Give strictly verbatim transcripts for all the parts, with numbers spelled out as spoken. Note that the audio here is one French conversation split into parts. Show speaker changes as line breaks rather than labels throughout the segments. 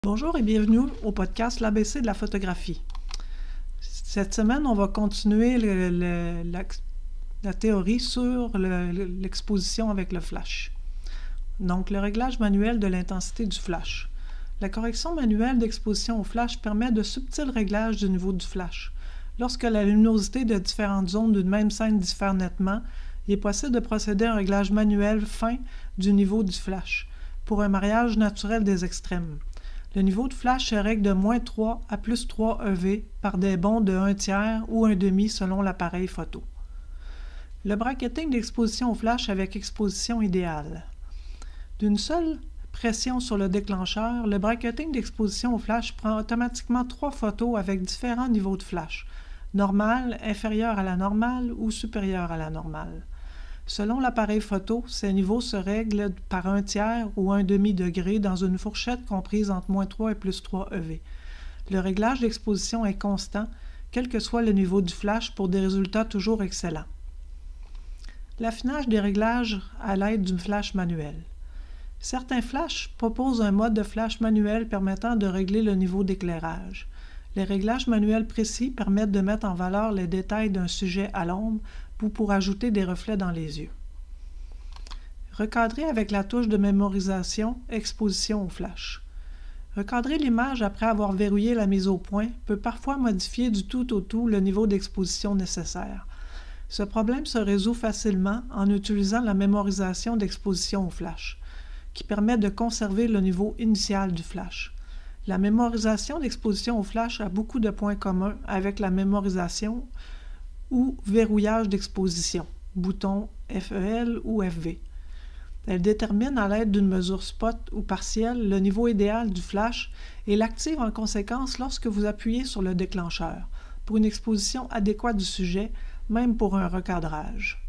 Bonjour et bienvenue au podcast l'A B C de la photographie. Cette semaine, on va continuer le, le, la, la théorie sur le, l'exposition avec le flash. Donc, le réglage manuel de l'intensité du flash. La correction manuelle d'exposition au flash permet de subtils réglages du niveau du flash. Lorsque la luminosité de différentes zones d'une même scène diffère nettement, il est possible de procéder à un réglage manuel fin du niveau du flash, pour un mariage naturel des extrêmes. Le niveau de flash se règle de moins trois à plus trois E V par des bonds de un tiers ou un demi selon l'appareil photo. Le bracketing d'exposition au flash avec exposition idéale. D'une seule pression sur le déclencheur, le bracketing d'exposition au flash prend automatiquement trois photos avec différents niveaux de flash, normal, inférieur à la normale ou supérieur à la normale. Selon l'appareil photo, ces niveaux se règlent par un tiers ou un demi-degré dans une fourchette comprise entre moins trois et plus trois E V. Le réglage d'exposition est constant, quel que soit le niveau du flash, pour des résultats toujours excellents. L'affinage des réglages à l'aide du flash manuel. Certains flashs proposent un mode de flash manuel permettant de régler le niveau d'éclairage. Les réglages manuels précis permettent de mettre en valeur les détails d'un sujet à l'ombre ou pour ajouter des reflets dans les yeux. Recadrer avec la touche de mémorisation « Exposition au flash ». Recadrer l'image après avoir verrouillé la mise au point peut parfois modifier du tout au tout le niveau d'exposition nécessaire. Ce problème se résout facilement en utilisant la mémorisation d'exposition au flash, qui permet de conserver le niveau initial du flash. La mémorisation d'exposition au flash a beaucoup de points communs avec la mémorisation ou verrouillage d'exposition, bouton F E L ou F V. Elle détermine à l'aide d'une mesure spot ou partielle le niveau idéal du flash et l'active en conséquence lorsque vous appuyez sur le déclencheur, pour une exposition adéquate du sujet, même pour un recadrage.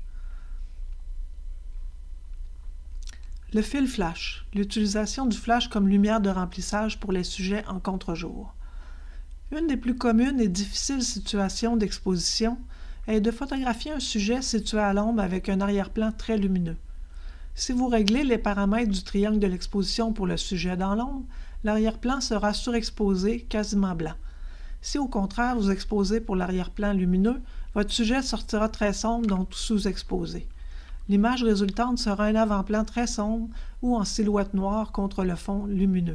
Le fil flash, l'utilisation du flash comme lumière de remplissage pour les sujets en contre-jour. Une des plus communes et difficiles situations d'exposition est de photographier un sujet situé à l'ombre avec un arrière-plan très lumineux. Si vous réglez les paramètres du triangle de l'exposition pour le sujet dans l'ombre, l'arrière-plan sera surexposé, quasiment blanc. Si au contraire vous exposez pour l'arrière-plan lumineux, votre sujet sortira très sombre, donc sous-exposé. L'image résultante sera un avant-plan très sombre ou en silhouette noire contre le fond lumineux.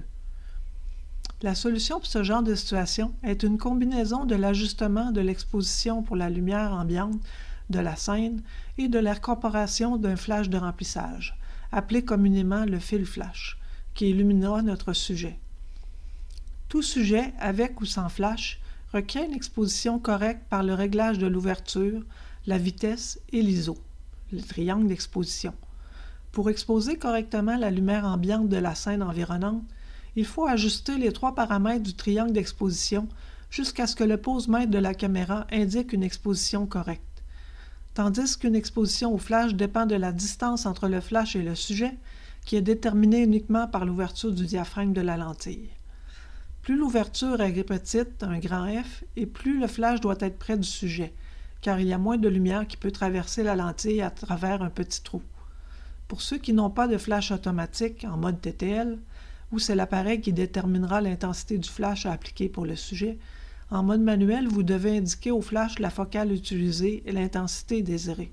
La solution pour ce genre de situation est une combinaison de l'ajustement de l'exposition pour la lumière ambiante de la scène et de l'incorporation d'un flash de remplissage, appelé communément le fil flash, qui illuminera notre sujet. Tout sujet, avec ou sans flash, requiert une exposition correcte par le réglage de l'ouverture, la vitesse et l'I S O, le triangle d'exposition. Pour exposer correctement la lumière ambiante de la scène environnante, il faut ajuster les trois paramètres du triangle d'exposition jusqu'à ce que le pose-mètre de la caméra indique une exposition correcte. Tandis qu'une exposition au flash dépend de la distance entre le flash et le sujet, qui est déterminée uniquement par l'ouverture du diaphragme de la lentille. Plus l'ouverture est petite, un grand F, et plus le flash doit être près du sujet, car il y a moins de lumière qui peut traverser la lentille à travers un petit trou. Pour ceux qui n'ont pas de flash automatique en mode T T L, où c'est l'appareil qui déterminera l'intensité du flash à appliquer pour le sujet, en mode manuel, vous devez indiquer au flash la focale utilisée et l'intensité désirée.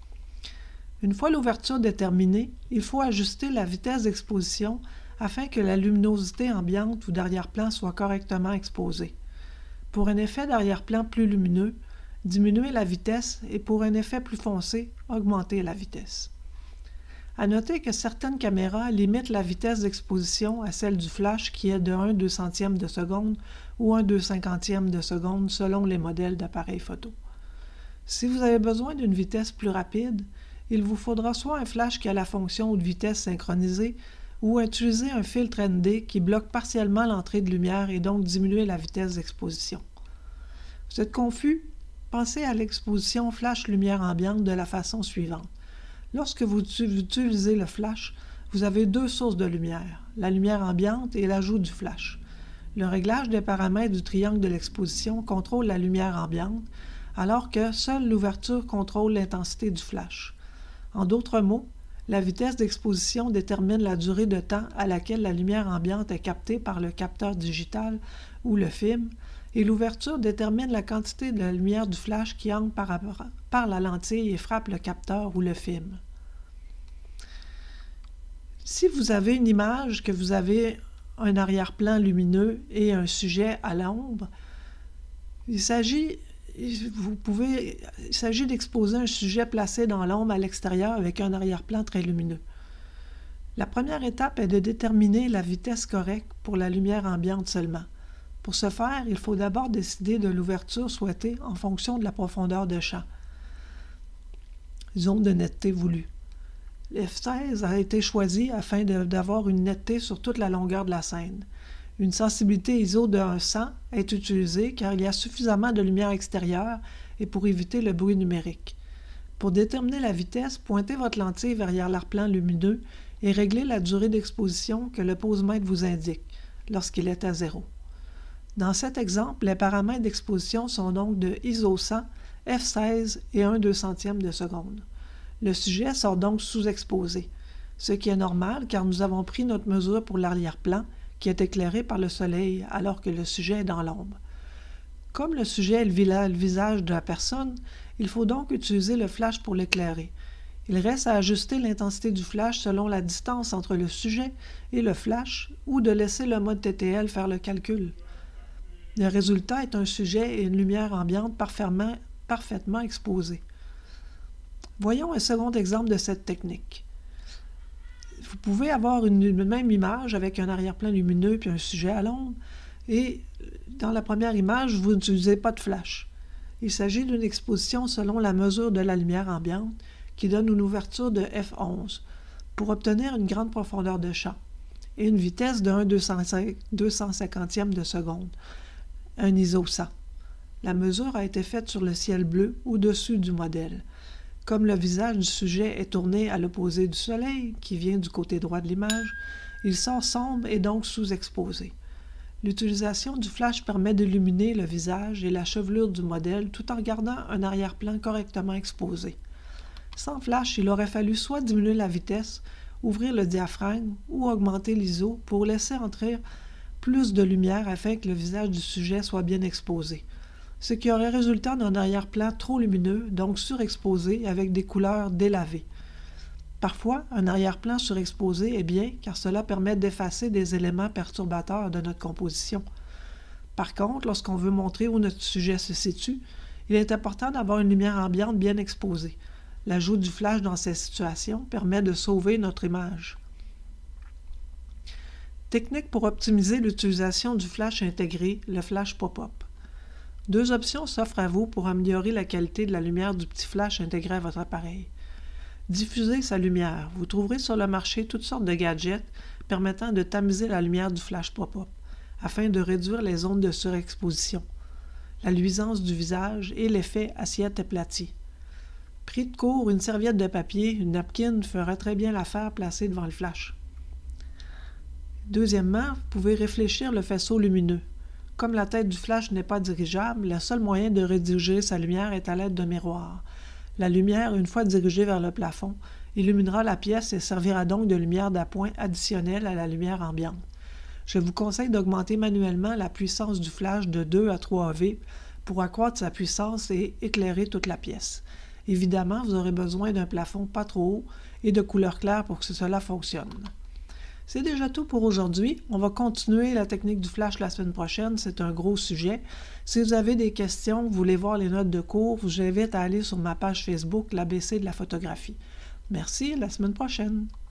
Une fois l'ouverture déterminée, il faut ajuster la vitesse d'exposition afin que la luminosité ambiante ou d'arrière-plan soit correctement exposée. Pour un effet d'arrière-plan plus lumineux, diminuez la vitesse et pour un effet plus foncé, augmentez la vitesse. À noter que certaines caméras limitent la vitesse d'exposition à celle du flash qui est de un deux centième de seconde ou un deux cinquantième de seconde selon les modèles d'appareils photo. Si vous avez besoin d'une vitesse plus rapide, il vous faudra soit un flash qui a la fonction de vitesse synchronisée ou utiliser un filtre N D qui bloque partiellement l'entrée de lumière et donc diminuer la vitesse d'exposition. Vous êtes confus? Pensez à l'exposition flash-lumière ambiante de la façon suivante. Lorsque vous utilisez le flash, vous avez deux sources de lumière, la lumière ambiante et l'ajout du flash. Le réglage des paramètres du triangle de l'exposition contrôle la lumière ambiante, alors que seule l'ouverture contrôle l'intensité du flash. En d'autres mots, La vitesse d'exposition détermine la durée de temps à laquelle la lumière ambiante est captée par le capteur digital ou le film, et l'ouverture détermine la quantité de la lumière du flash qui entre par, par la lentille et frappe le capteur ou le film. Si vous avez une image, que vous avez un arrière-plan lumineux et un sujet à l'ombre, il s'agit, vous pouvez, il s'agit d'exposer un sujet placé dans l'ombre à l'extérieur avec un arrière-plan très lumineux. La première étape est de déterminer la vitesse correcte pour la lumière ambiante seulement. Pour ce faire, il faut d'abord décider de l'ouverture souhaitée en fonction de la profondeur de champ, zone de netteté voulue. F seize a été choisi afin de, d'avoir une netteté sur toute la longueur de la scène. Une sensibilité I S O de cent est utilisée car il y a suffisamment de lumière extérieure et pour éviter le bruit numérique. Pour déterminer la vitesse, pointez votre lentille vers l'arrière-plan lumineux et réglez la durée d'exposition que le posemètre vous indique lorsqu'il est à zéro. Dans cet exemple, les paramètres d'exposition sont donc de I S O cent, F seize et un deux centième de seconde. Le sujet sort donc sous-exposé, ce qui est normal car nous avons pris notre mesure pour l'arrière-plan qui est éclairé par le soleil alors que le sujet est dans l'ombre. Comme le sujet est le visage de la personne, il faut donc utiliser le flash pour l'éclairer. Il reste à ajuster l'intensité du flash selon la distance entre le sujet et le flash ou de laisser le mode T T L faire le calcul. Le résultat est un sujet et une lumière ambiante parfaitement, parfaitement exposés. Voyons un second exemple de cette technique. Vous pouvez avoir une, une même image avec un arrière-plan lumineux puis un sujet à l'ombre, et dans la première image, vous n'utilisez pas de flash. Il s'agit d'une exposition selon la mesure de la lumière ambiante qui donne une ouverture de F onze pour obtenir une grande profondeur de champ et une vitesse de un deux cent cinquantième de seconde, un I S O cent. La mesure a été faite sur le ciel bleu au-dessus du modèle. Comme le visage du sujet est tourné à l'opposé du soleil, qui vient du côté droit de l'image, il sort sombre et donc sous-exposé. L'utilisation du flash permet d'illuminer le visage et la chevelure du modèle tout en gardant un arrière-plan correctement exposé. Sans flash, il aurait fallu soit diminuer la vitesse, ouvrir le diaphragme ou augmenter l'I S O pour laisser entrer plus de lumière afin que le visage du sujet soit bien exposé, ce qui aurait résulté en un arrière-plan trop lumineux, donc surexposé avec des couleurs délavées. Parfois, un arrière-plan surexposé est bien car cela permet d'effacer des éléments perturbateurs de notre composition. Par contre, lorsqu'on veut montrer où notre sujet se situe, il est important d'avoir une lumière ambiante bien exposée. L'ajout du flash dans ces situations permet de sauver notre image. Technique pour optimiser l'utilisation du flash intégré, le flash pop-up. Deux options s'offrent à vous pour améliorer la qualité de la lumière du petit flash intégré à votre appareil. Diffuser sa lumière. Vous trouverez sur le marché toutes sortes de gadgets permettant de tamiser la lumière du flash pop-up, afin de réduire les zones de surexposition, la luisance du visage et l'effet assiette aplatie. Pris de court, une serviette de papier, une napkin ferait très bien l'affaire placée devant le flash. Deuxièmement, vous pouvez réfléchir le faisceau lumineux. Comme la tête du flash n'est pas dirigeable, le seul moyen de rediriger sa lumière est à l'aide d'un miroir. La lumière, une fois dirigée vers le plafond, illuminera la pièce et servira donc de lumière d'appoint additionnelle à la lumière ambiante. Je vous conseille d'augmenter manuellement la puissance du flash de deux à trois V pour accroître sa puissance et éclairer toute la pièce. Évidemment, vous aurez besoin d'un plafond pas trop haut et de couleur claire pour que cela fonctionne. C'est déjà tout pour aujourd'hui. On va continuer la technique du flash la semaine prochaine. C'est un gros sujet. Si vous avez des questions, vous voulez voir les notes de cours, je vous invite à aller sur ma page Facebook, l'A B C de la photographie. Merci, à la semaine prochaine.